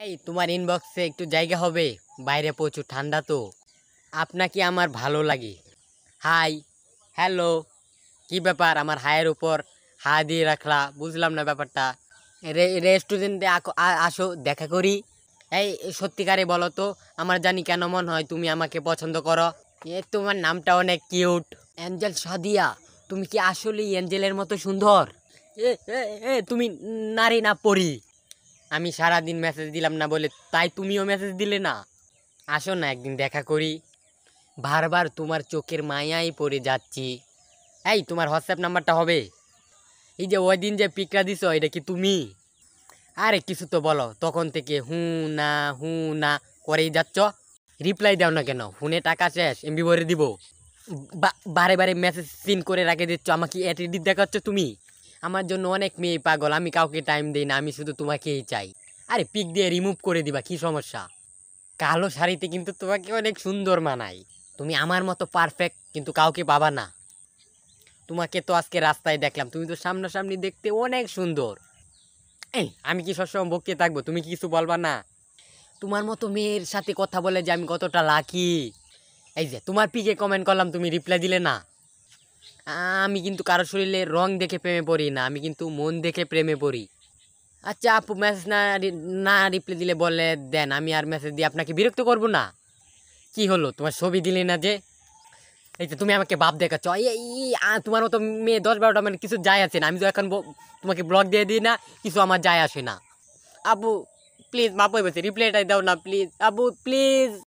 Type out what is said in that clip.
এই তোমার ইনবক্সে একটু জায়গা হবে? বাইরে প্রচুর ঠান্ডা তো। আপনাকে আমার ভালো লাগে। হাই, হ্যালো, কি ব্যাপার আমার হায়ের উপর হা দিয়ে রাখলা? বুঝলাম না ব্যাপারটা। রেস্টুরেন্টে আসো, দেখা করি। এই সত্যিকারে বলো তো, আমার জানি কেন মনে হয় তুমি আমাকে পছন্দ করো। তোমার নামটা অনেক কিউট, অ্যাঞ্জেল সাদিয়া। তুমি কি আসলেই অ্যাঞ্জেলের মতো সুন্দর? এ এ এ তুমি নারী না পরি? আমি সারাদিন মেসেজ দিলাম না বলে তাই তুমিও মেসেজ দিলে না? আসো না একদিন দেখা করি। বারবার তোমার চোখের মায়াই পড়ে যাচ্ছি। এই তোমার হোয়াটসঅ্যাপ নাম্বারটা হবে? এই যে ওই দিন যে পিকটা দিছো, এটা কি তুমি? আরে কিছু তো বলো, তখন থেকে না হু না করেই যাচ্ছ। রিপ্লাই দাও না কেন? ফোনে টাকা শেষ, এমবি ভরে দিব। বারে বারে মেসেজ সিন করে রেখে দিচ্ছ, আমাকে অ্যাটিটিউড দেখাচ্ছ তুমি। আমার জন্য অনেক মেয়ে পাগল, আমি কাউকে টাইম দিই না, আমি শুধু তোমাকেই চাই। আরে পিক দিয়ে রিমুভ করে দিবা, কি সমস্যা? কালো শাড়িতে কিন্তু তোমাকে অনেক সুন্দর মানায়। তুমি আমার মতো পারফেক্ট কিন্তু কাউকে পাবা না। তোমাকে তো আজকে রাস্তায় দেখলাম, তুমি তো সামনাসামনি দেখতে অনেক সুন্দর। এই আমি কি সবসময় বকতে থাকবো? তুমি কি কিছু বলবা না? তোমার মতো মেয়ের সাথে কথা বলে যে আমি কতটা লাকি। এই যে তোমার পিকে কমেন্ট করলাম, তুমি রিপ্লাই দিলে না। আমি কিন্তু কারো শরীরে রং দেখে প্রেমে পড়ি না, আমি কিন্তু মন দেখে প্রেমে পড়ি। আচ্ছা আপু, মেসেজ না রিপ্লাই দিলে বলে দেন, আমি আর মেসেজ দিয়ে আপনাকে বিরক্ত করব না। কি হলো, তোমার ছবি দিলে না যে? এই যে তুমি আমাকে ভাব দেখাচ্ছ। তোমার মতো মেয়ে 10-12টা মানে কিছু যায় আছে না। আমি তো এখন তোমাকে ব্লক দিয়ে দিই না, কিছু আমার যায় আসে না। আপু প্লিজ মাপ হয়ে গেছে, রিপ্লাইটাই দাও না প্লিজ, আপু প্লিজ।